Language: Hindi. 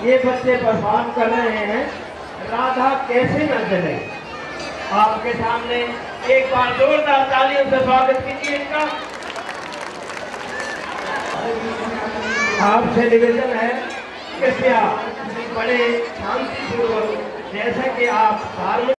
ये बच्चे परफॉर्म कर रहे हैं राधा कैसे न चले। आपके सामने एक बार जोरदार तालियों से स्वागत कीजिए इनका। आपसे निवेदन है कृपया बड़े शांतिपूर्वक, जैसा कि आप धार्मिक